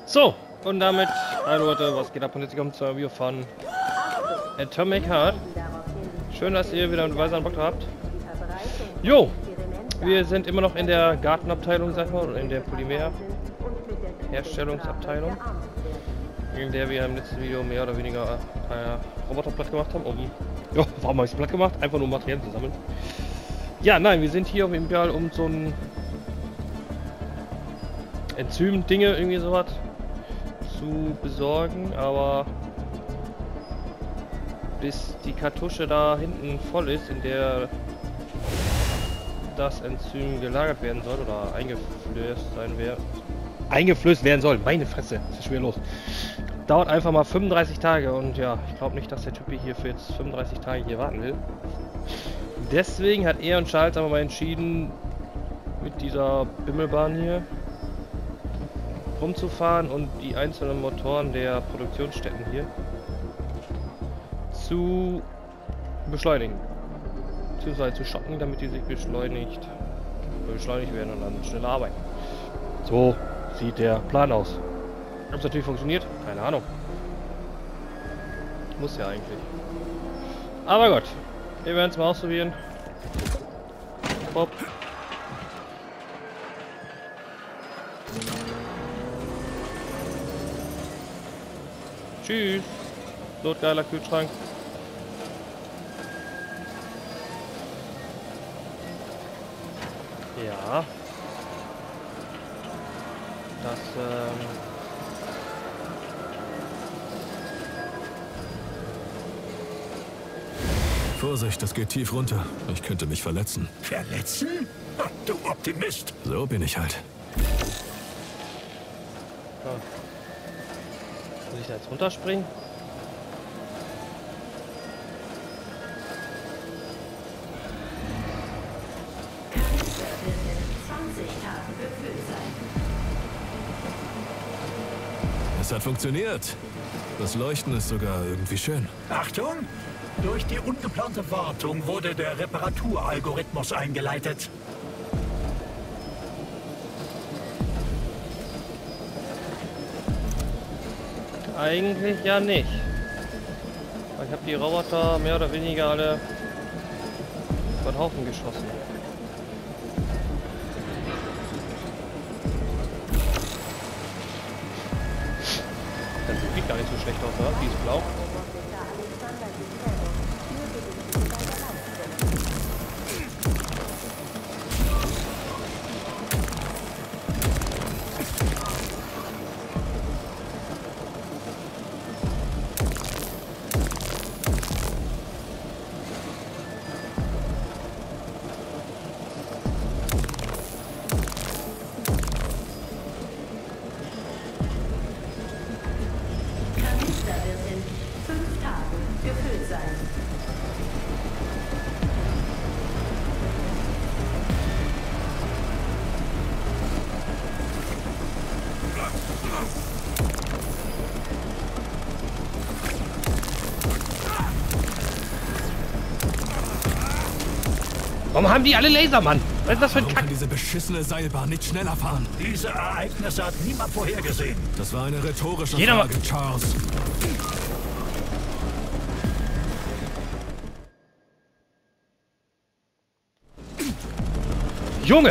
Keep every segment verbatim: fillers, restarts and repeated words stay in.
So, und damit, hallo Leute, was geht ab? Und jetzt kommt zu einem Video von Atomic Heart. Schön, dass ihr wieder dabei seid und Bock habt. Jo, wir sind immer noch in der Gartenabteilung, sag ich mal, oder in der Polymer-Herstellungsabteilung, in der wir im letzten Video mehr oder weniger äh, Roboter platt gemacht haben, um, ja, warum habe ich es platt gemacht? Einfach nur Material zu sammeln. Ja, nein, wir sind hier auf Imperial, um so ein Enzym-Dinge, irgendwie sowas zu besorgen, aber bis die Kartusche da hinten voll ist, in der das Enzym gelagert werden soll oder eingeflößt sein wird, eingeflößt werden soll, meine Fresse, das ist schwer los, dauert einfach mal fünfunddreißig Tage und ja, ich glaube nicht, dass der Typ hier für jetzt fünfunddreißig Tage hier warten will. Deswegen hat er und Charles aber mal entschieden, mit dieser Bimmelbahn hier rumzufahren und die einzelnen Motoren der Produktionsstätten hier zu beschleunigen, beziehungsweise zu schocken, damit die sich beschleunigt beschleunigt werden und dann schneller arbeiten. So sieht der Plan aus. Ob es natürlich funktioniert, keine Ahnung. Muss ja eigentlich. Aber gut, wir werden es mal ausprobieren. Hopp. Tschüss. Notgeiler Kühlschrank. Ja. Das, ähm... Vorsicht, das geht tief runter. Ich könnte mich verletzen. Verletzen? Ach, du Optimist. So bin ich halt. So. Muss ich da jetzt runterspringen? Es hat funktioniert. Das Leuchten ist sogar irgendwie schön. Achtung! Durch die ungeplante Wartung wurde der Reparaturalgorithmus eingeleitet. Eigentlich ja nicht. Ich habe die Roboter mehr oder weniger alle über den Haufen geschossen. Das sieht gar nicht so schlecht aus, oder? Die ist blau. Warum haben die alle Laser, Mann? Was ist das für ein Warum Kack? kann diese beschissene Seilbahn nicht schneller fahren? Diese Ereignisse hat niemand vorhergesehen. Das war eine rhetorische Jeder Frage, Charles. Junge!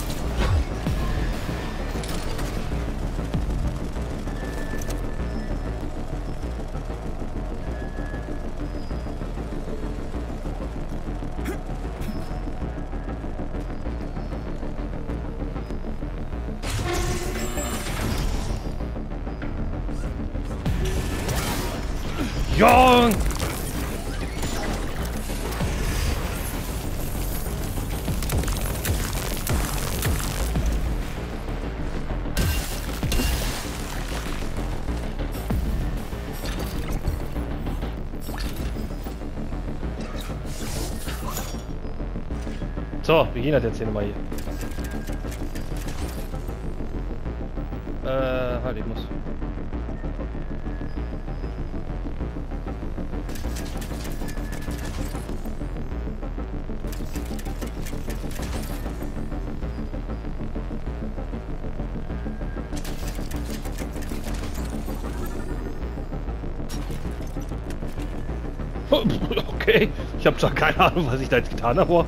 Jung! So, wie gehen das jetzt hier nochmal hier? Äh, halt, ich muss. Okay, ich habe zwar keine Ahnung, was ich da jetzt getan habe, aber...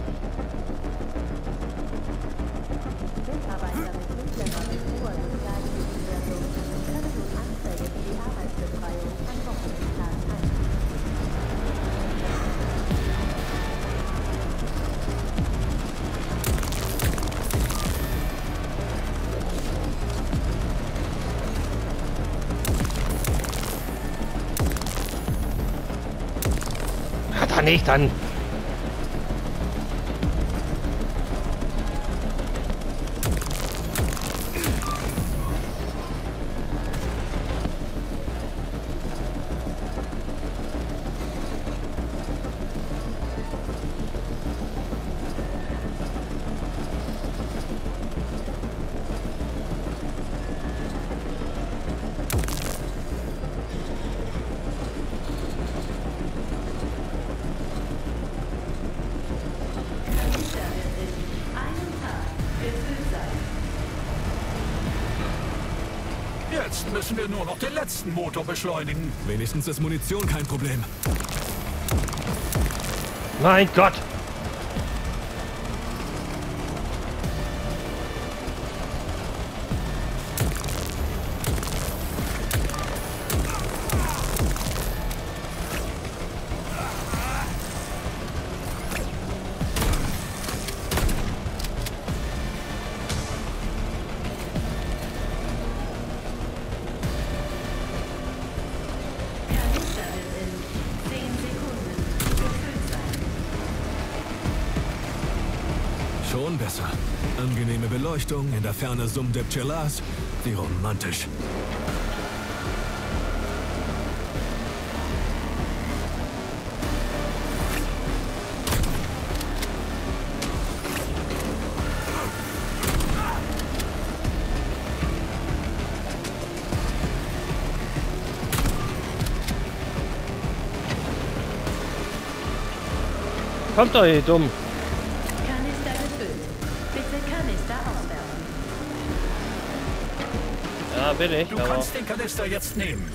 Hat er nicht, dann... Jetzt müssen wir nur noch den letzten Motor beschleunigen. Wenigstens ist Munition kein Problem. Mein Gott! Schon besser. Angenehme Beleuchtung, in der Ferne summt der Pchelas. Wie romantisch. Kommt doch, ihr dumm! Kanister gefüllt. Bitte Kanister auswärmen. Ja, bin ich, Du aber... kannst den Kanister jetzt nehmen.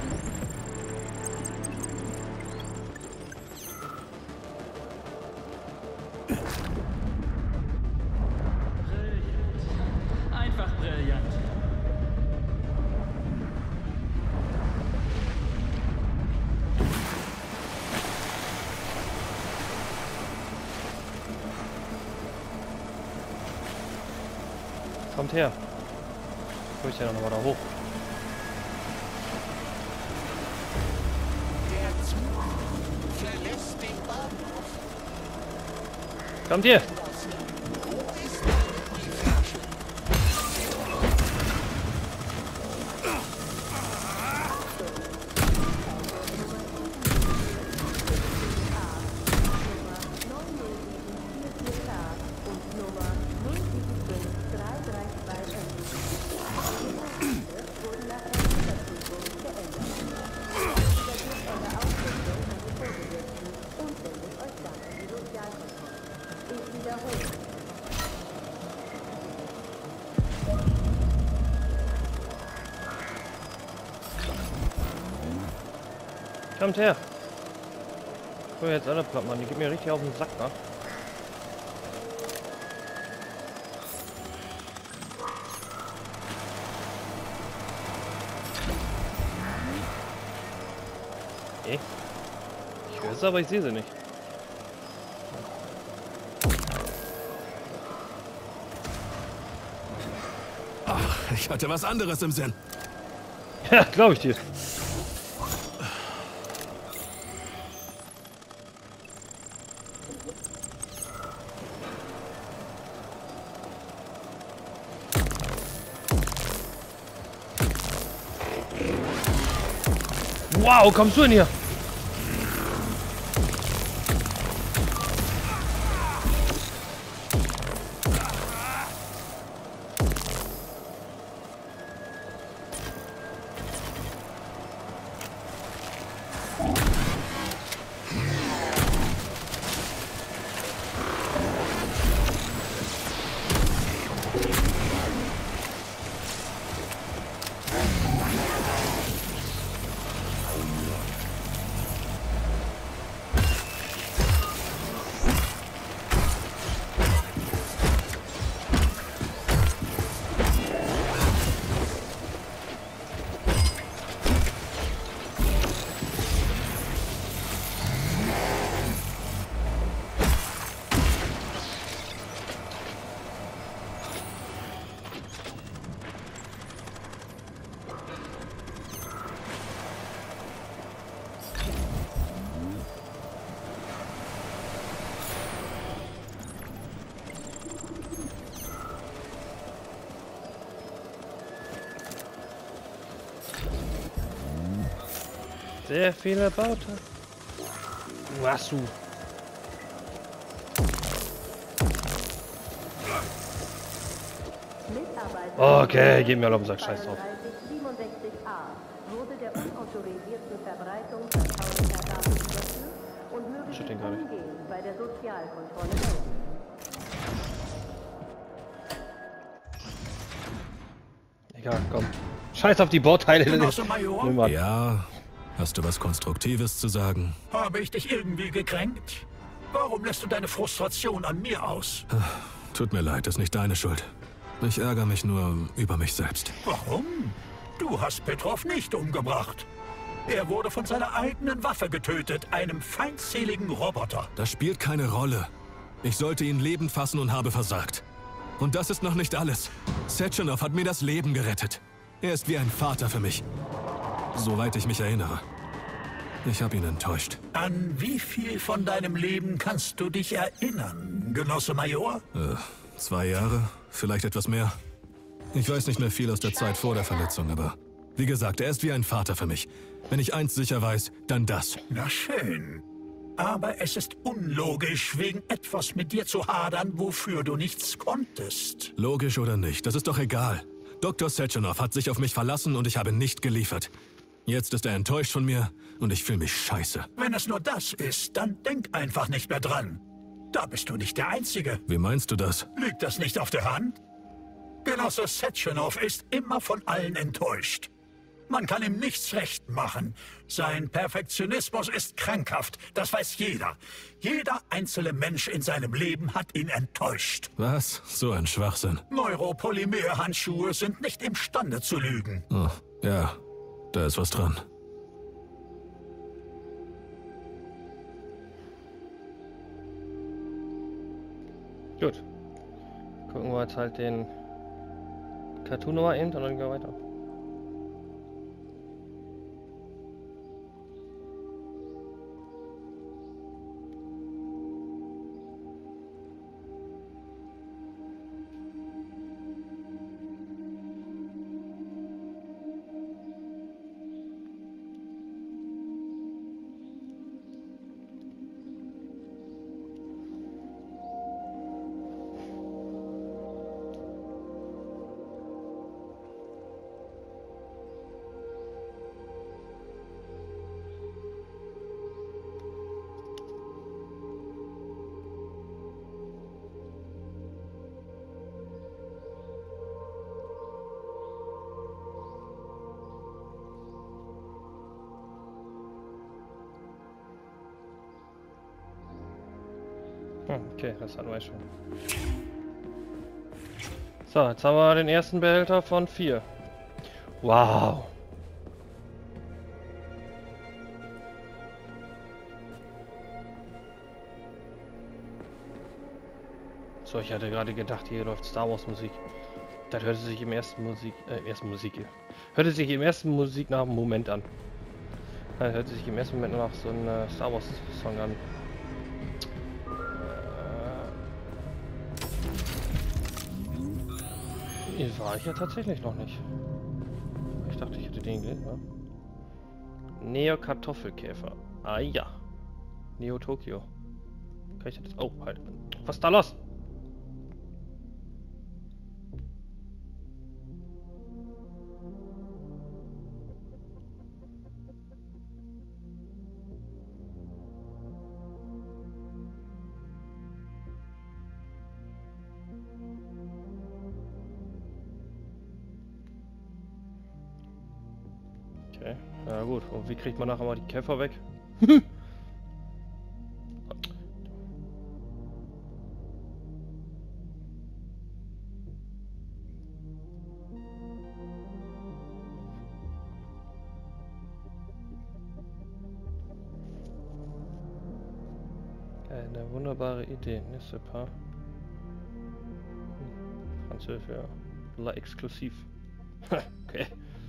Einfach brillant. Kommt her. Wo ich ja noch mal da hoch. Der Zug verlässt den Bahnhof. Kommt her! Wo ist denn die Flasche? Kommt her! Ich will jetzt alle platt machen, die geht mir richtig auf den Sack, ne? Okay. Ich höre es, aber ich sehe sie nicht. Ach, ich hatte was anderes im Sinn. Ja, glaube ich dir. Wow, kommst du denn hier? Sehr viele Bauten. Was du? Okay, gehen wir auf den Sack, scheiß drauf. siebenundsechzig a wurde der unautorisierten Verbreitung vertraulicher Daten überführt und möge Steht sich den gar nicht. umgehend bei der Sozialkontrolle melden. Egal, komm. Scheiß auf die Bauteile. Genosse Major? Nimm mal. Ja, hast du was Konstruktives zu sagen? Habe ich dich irgendwie gekränkt? Warum lässt du deine Frustration an mir aus? Tut mir leid, ist nicht deine Schuld. Ich ärgere mich nur über mich selbst. Warum? Du hast Petrov nicht umgebracht. Er wurde von seiner eigenen Waffe getötet, einem feindseligen Roboter. Das spielt keine Rolle. Ich sollte ihn lebend fassen und habe versagt. Und das ist noch nicht alles. Sechenov hat mir das Leben gerettet. Er ist wie ein Vater für mich. Soweit ich mich erinnere. Ich habe ihn enttäuscht. An wie viel von deinem Leben kannst du dich erinnern, Genosse Major? Äh, zwei Jahre? Vielleicht etwas mehr? Ich weiß nicht mehr viel aus der Zeit vor der Verletzung, aber... Wie gesagt, er ist wie ein Vater für mich. Wenn ich eins sicher weiß, dann das. Na schön. Aber es ist unlogisch, wegen etwas mit dir zu hadern, wofür du nichts konntest. Logisch oder nicht, das ist doch egal. Doktor Sechenov hat sich auf mich verlassen und ich habe nicht geliefert. Jetzt ist er enttäuscht von mir und ich fühle mich scheiße. Wenn es nur das ist, dann denk einfach nicht mehr dran. Da bist du nicht der Einzige. Wie meinst du das? Liegt das nicht auf der Hand? Genosse Sechenov ist immer von allen enttäuscht. Man kann ihm nichts recht machen. Sein Perfektionismus ist krankhaft, das weiß jeder. Jeder einzelne Mensch in seinem Leben hat ihn enttäuscht. Was? So ein Schwachsinn. Neuropolymerhandschuhe sind nicht imstande zu lügen. Oh, ja, da ist was dran. Gut. Gucken wir jetzt halt den Cartoon nochmal eben und dann gehen wir weiter. Hm, okay, das hatten wir schon. So, jetzt haben wir den ersten Behälter von vier. Wow. So, ich hatte gerade gedacht, hier läuft Star Wars Musik. Das hörte sich im ersten Musik, äh, ersten Musik, hörte sich im ersten Musik nach einem Moment an. Das hörte sich im ersten Moment nach so einem äh, Star Wars Song an. Hier war ich ja tatsächlich noch nicht. Ich dachte, ich hätte den gesehen, ja. Neo-Kartoffelkäfer. Ah ja. Neo-Tokio. Kann ich das... Oh, halt. Was ist da los? Okay, ja gut. Und wie kriegt man nachher mal die Käfer weg? Eine wunderbare Idee, n'est-ce pas? Französisch, ja. La exklusiv. Okay.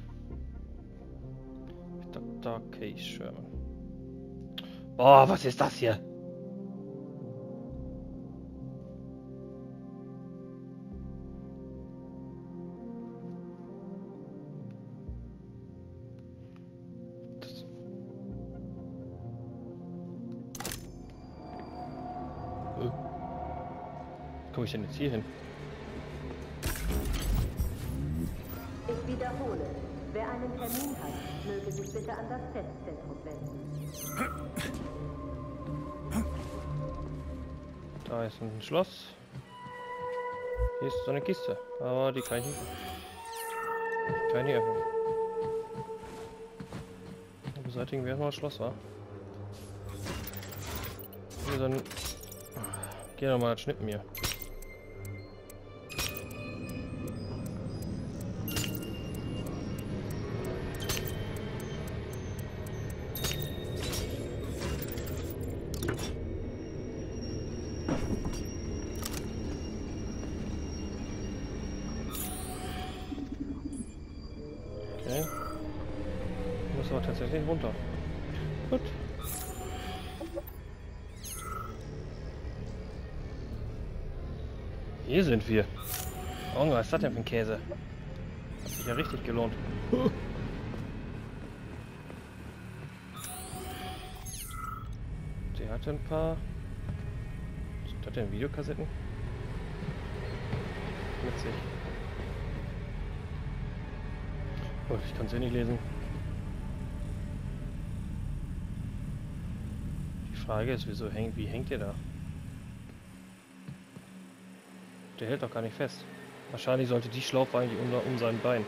Doktor Case Sherman. Oh, was ist das hier? Das komme ich denn jetzt hier hin? Ich wiederhole, wer einen Termin hat, möge sich bitte an das Testzentrum wenden. Da ist ein Schloss. Hier ist so eine Kiste, aber die kann ich nicht, kann ich nicht öffnen. Beseitigen wir erstmal das Schloss, war. Hier so ein... Geh doch mal schnippen hier. Okay. Muss aber tatsächlich runter. Gut. Hier sind wir. Oh, was ist das denn für ein Käse? Hat sich ja richtig gelohnt. Der hatte ein paar... Was sind das denn? Videokassetten? Witzig. Oh, ich kann es ja nicht lesen. Die Frage ist, wieso hängt, wie hängt der da? Der hält doch gar nicht fest. Wahrscheinlich sollte die Schlaufe eigentlich um, um sein Bein.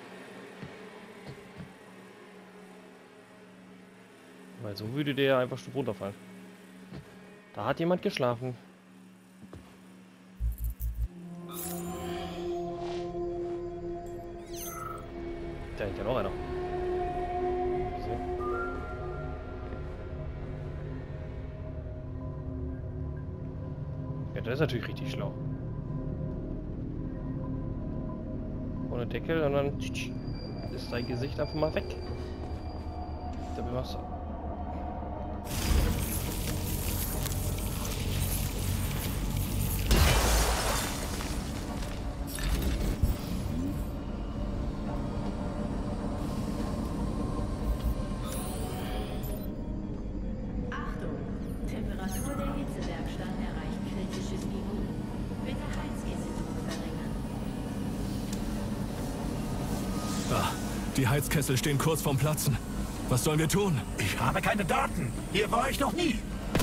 Weil so würde der einfach stumpf runterfallen. Da hat jemand geschlafen. Da hängt ja noch einer. Ja, das ist natürlich richtig schlau. Ohne Deckel und dann ist dein Gesicht einfach mal weg. Dabei machst du. Achtung! Temperatur der Hitzewerkstatt erreicht kritisches Niveau. Bitte Heizkessel verringern. Ah, die Heizkessel stehen kurz vorm Platzen. Was sollen wir tun? Ich habe keine Daten. Hier war ich noch nie.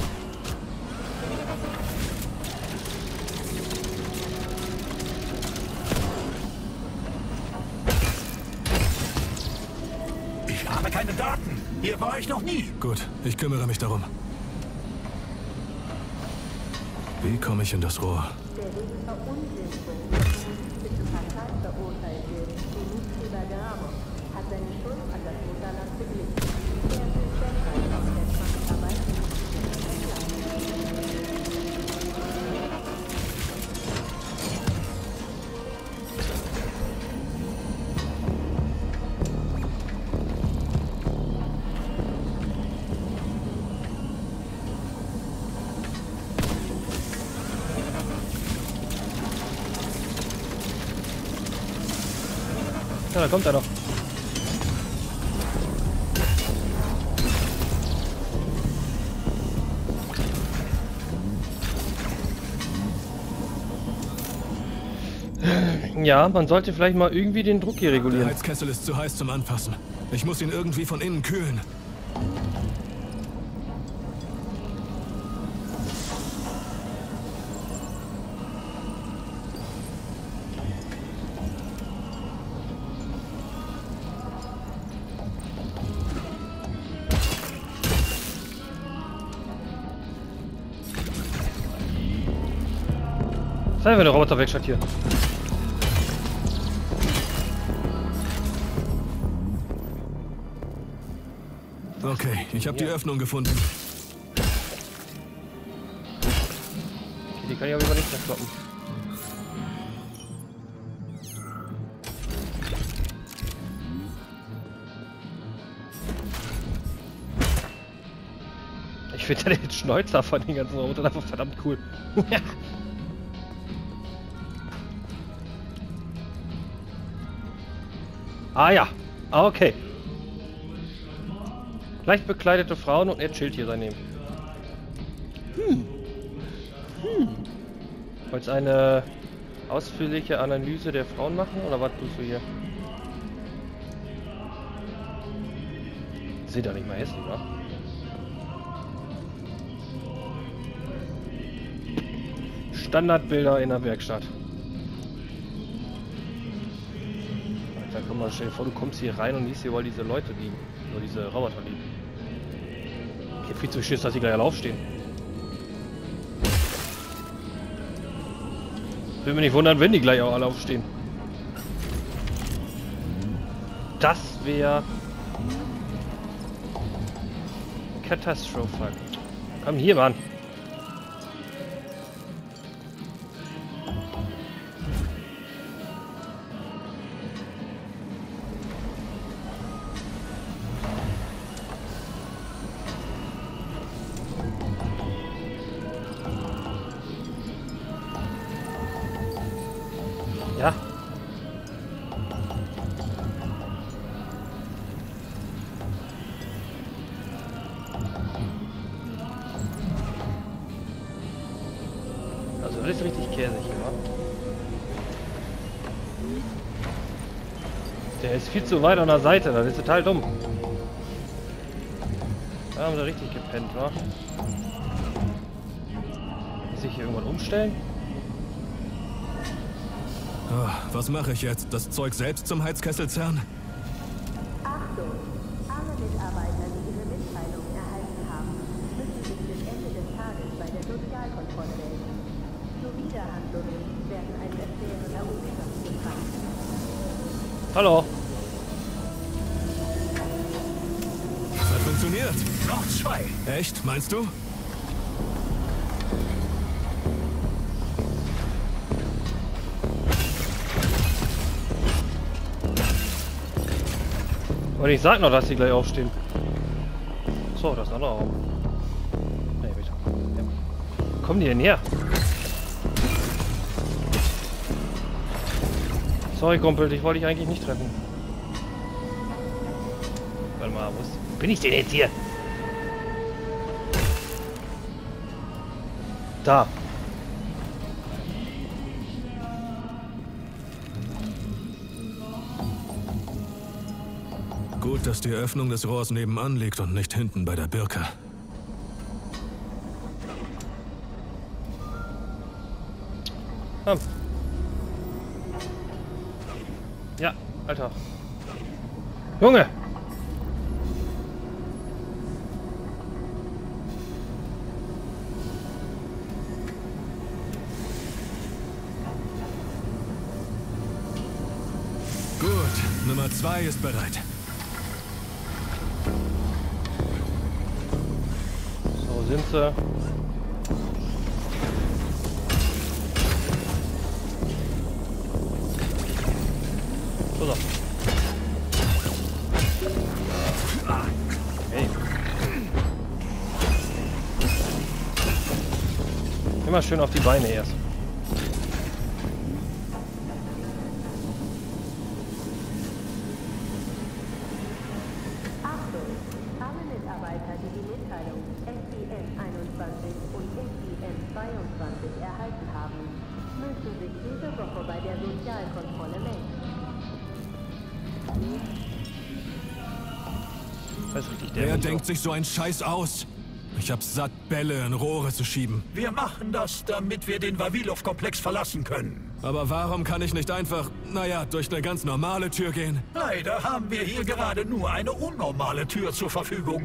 Ich habe keine Daten. Hier war ich noch nie. Gut, ich kümmere mich darum. Wie komme ich in das Rohr? Der wegen Verunglimpfung bitte fatal verurteilte Dimitri Bergamo hat seine Schuld an das Mutterland beglichen. Er will deshalb auf der Zwangsarbeit Ja, da kommt er doch. Ja, man sollte vielleicht mal irgendwie den Druck hier Der regulieren. Heizkessel ist zu heiß zum Anfassen. Ich muss ihn irgendwie von innen kühlen. Sei mir der Roboterwerkstatt hier. Okay, ich habe die Öffnung gefunden. Okay, die kann ich aber nicht mehr stoppen. Ich finde den Schnäuzer von den ganzen Robotern einfach verdammt cool. Ah ja, ah, okay. Leicht bekleidete Frauen und er chillt hier daneben. Hm. Hm. Wolltest du eine ausführliche Analyse der Frauen machen oder was tust du hier? Sieht doch nicht mal hässlich, wa? Standardbilder in der Werkstatt. Alter, guck mal, stell dir vor, du kommst hier rein und siehst hier wohl diese Leute liegen. Nur diese Roboter liegen. Ich hab viel zu Schiss, dass sie gleich alle aufstehen. Will mich nicht wundern, wenn die gleich auch alle aufstehen. Das wäre katastrophal. Komm hier, Mann. Ja. Also alles richtig käsig, oder? Der ist viel zu weit an der Seite, das ist total dumm. Da haben sie richtig gepennt, wa? Muss ich hier irgendwann umstellen? Oh, was mache ich jetzt? Das Zeug selbst zum Heizkessel zerren? Achtung! Alle Mitarbeiter, die ihre Mitteilung erhalten haben, müssen sich bis Ende des Tages bei der Sozialkontrolle melden. Zuwiderhandlungen werden ein erschwerender Umstand betrachtet. Hallo. Das hat funktioniert. Noch zwei. Echt? Meinst du? Und ich sag noch, dass die gleich aufstehen. So, das andere auch. Nee, bitte. Ja. Wo kommen die denn her? Sorry, Kumpel, ich wollte dich eigentlich nicht treffen. Warte mal, wo ist... Wo bin ich denn jetzt hier? Da. Gut, dass die Öffnung des Rohrs nebenan liegt und nicht hinten bei der Birke. Komm. Ja, Alter. Junge! Gut, Nummer zwei ist bereit. So sind sie. So, so. Hey. Immer schön auf die Beine erst. Achtung! Alle Mitarbeiter, die die Mitteilung S I M einundzwanzig und S I M zweiundzwanzig erhalten haben, müssen sich diese Woche bei der Sozialkontrolle melden. Das ist richtig, Wer der denkt sich so einen Scheiß aus? Ich hab's satt, Bälle in Rohre zu schieben. Wir machen das, damit wir den Vavilov-Komplex verlassen können. Aber warum kann ich nicht einfach, naja, durch eine ganz normale Tür gehen? Leider haben wir hier gerade nur eine unnormale Tür zur Verfügung.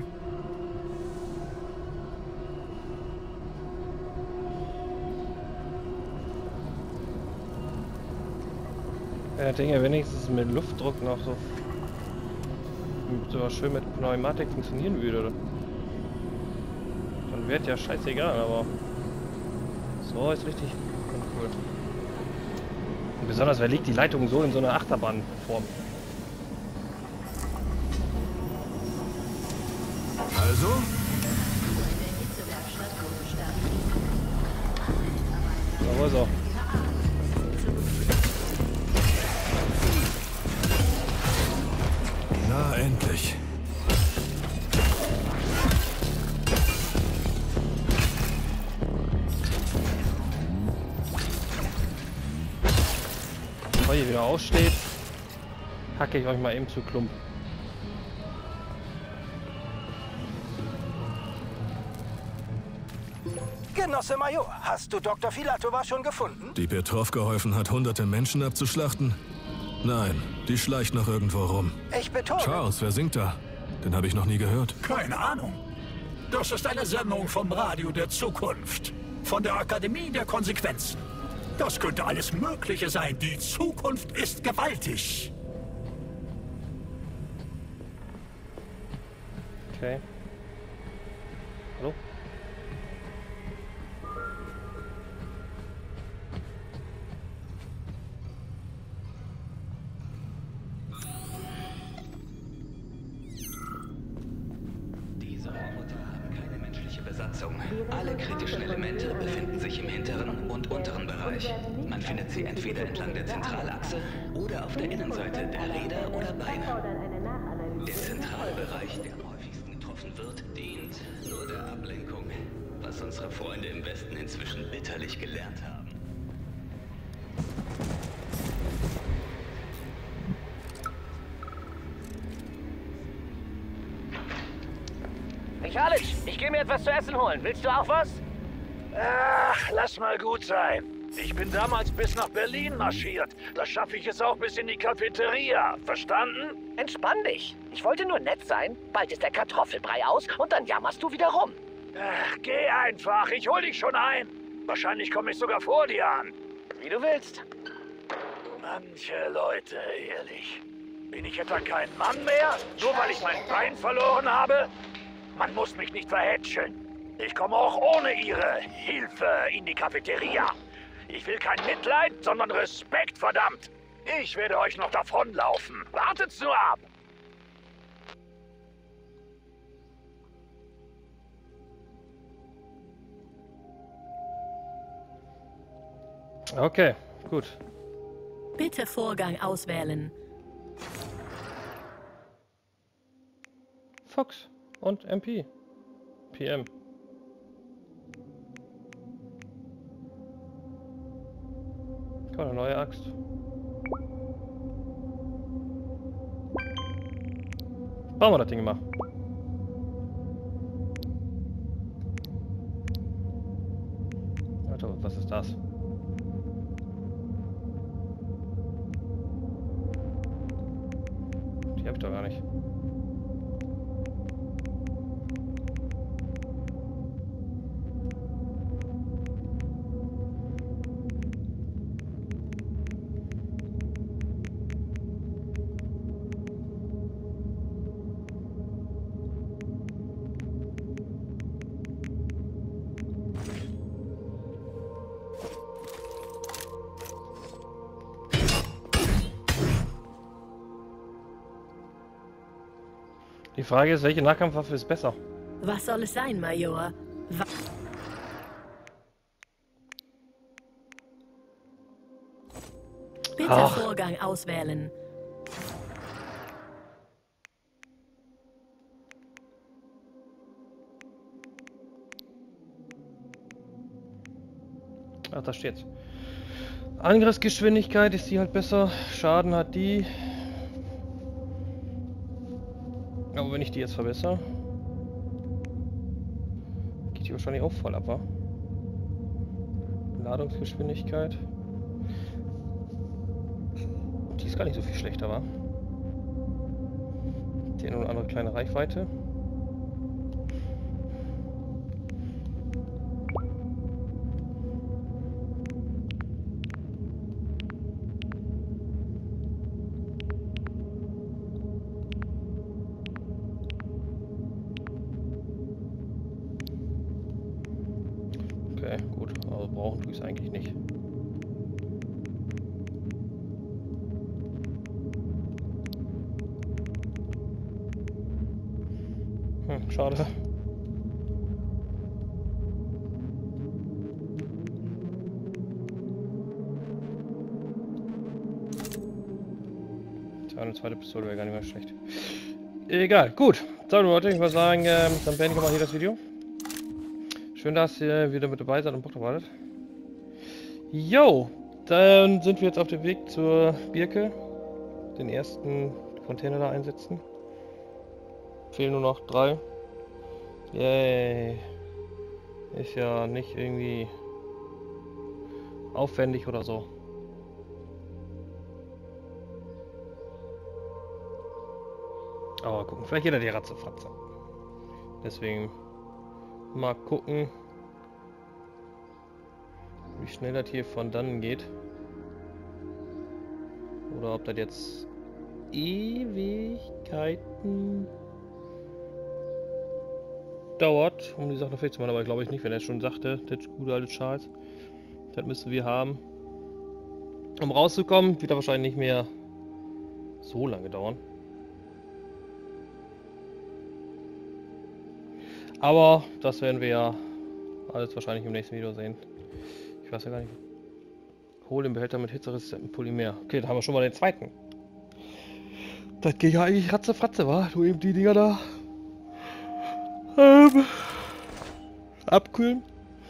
Ja, ich denke, wenigstens mit Luftdruck noch so, so schön mit Pneumatik funktionieren würde. Dann wird ja scheißegal, aber so ist richtig cool. Und besonders, wer legt die Leitung so in so einer Achterbahnform? Also? Da wo ist er? Na, endlich. länger aussteht, hacke ich euch mal eben zu Klump. Genosse Major, hast du Doktor Filatova schon gefunden? Die Petrov geholfen hat, hunderte Menschen abzuschlachten? Nein, die schleicht noch irgendwo rum. Ich betone... Charles, wer singt da? Den habe ich noch nie gehört. Keine Ahnung. Das ist eine Sendung vom Radio der Zukunft. Von der Akademie der Konsequenzen. Das könnte alles Mögliche sein. Die Zukunft ist gewaltig. Okay. Hallo? Diese Roboter haben keine menschliche Besatzung. Alle kritischen Elemente befinden sich im hinteren und unteren Bereich. Man findet sie entweder entlang der Zentralachse oder auf der Innenseite der Räder oder Beine. Der Zentralbereich, der am häufigsten getroffen wird, dient nur der Ablenkung, was unsere Freunde im Westen inzwischen bitterlich gelernt haben. Michalic, ich gehe mir etwas zu essen holen. Willst du auch was? Ach, lass mal gut sein. Ich bin damals bis nach Berlin marschiert. Da schaffe ich es auch bis in die Cafeteria. Verstanden? Entspann dich. Ich wollte nur nett sein. Bald ist der Kartoffelbrei aus und dann jammerst du wieder rum. Ach, geh einfach. Ich hol dich schon ein. Wahrscheinlich komme ich sogar vor dir an. Wie du willst. Manche Leute, ehrlich. Bin ich etwa kein Mann mehr? Nur weil ich mein Bein verloren habe? Man muss mich nicht verhätscheln. Ich komme auch ohne Ihre Hilfe in die Cafeteria. Ich will kein Mitleid, sondern Respekt, verdammt. Ich werde euch noch davonlaufen. Wartet's nur ab. Okay, gut. Bitte Vorgang auswählen. Fox und M P. P M. Oh, eine neue Axt. Bauen wir das Ding mal. Warte, was ist das? Die hab ich doch gar nicht. Die Frage ist, welche Nahkampfwaffe ist besser? Was soll es sein, Major? Wa Bitte Ach. Vorgang auswählen. Ach, da steht's. Angriffsgeschwindigkeit ist die halt besser. Schaden hat die. Aber wenn ich die jetzt verbessere, geht die wahrscheinlich auch voll ab, wa? Ladungsgeschwindigkeit. Die ist gar nicht so viel schlechter, wa? Die hat nur eine andere kleine Reichweite. Okay, gut, aber brauchen tue ich es eigentlich nicht. Hm, schade. Eine zweite Pistole wäre gar nicht mehr schlecht. Egal, gut. So Leute, ich würde sagen, ähm, dann beende ich mal hier das Video. Schön, dass ihr wieder mit dabei seid und Bock drauf hattet. Jo, Dann sind wir jetzt auf dem Weg zur Birke. Den ersten Container da einsetzen. Fehlen nur noch drei. Yay. Ist ja nicht irgendwie aufwendig oder so. Aber gucken, vielleicht geht er die Ratze-Fratze. Deswegen mal gucken, wie schnell das hier von dann geht. Oder ob das jetzt Ewigkeiten dauert, um die Sache fertig zu machen. Aber glaube ich nicht, wenn er schon sagte, der gute alte Charles. Das müssen wir haben. Um rauszukommen, wird er wahrscheinlich nicht mehr so lange dauern. Aber das werden wir ja alles wahrscheinlich im nächsten Video sehen. Ich weiß ja gar nicht. Hol den Behälter mit hitzeresistenten Polymer. Okay, da haben wir schon mal den zweiten. Das geht ja eigentlich ratze-fratze, wa? Du eben die Dinger da ähm, abkühlen.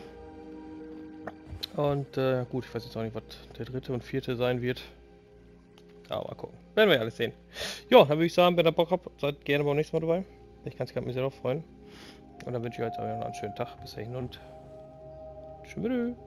Und äh, gut, ich weiß jetzt auch nicht, was der dritte und vierte sein wird. Aber mal gucken. Werden wir alles sehen. Ja, dann würde ich sagen, wenn ihr Bock habt, seid gerne beim nächsten Mal dabei. Ich kann es mich sehr noch freuen. Und dann wünsche ich euch jetzt auch noch einen schönen Tag. Bis dahin und tschüss.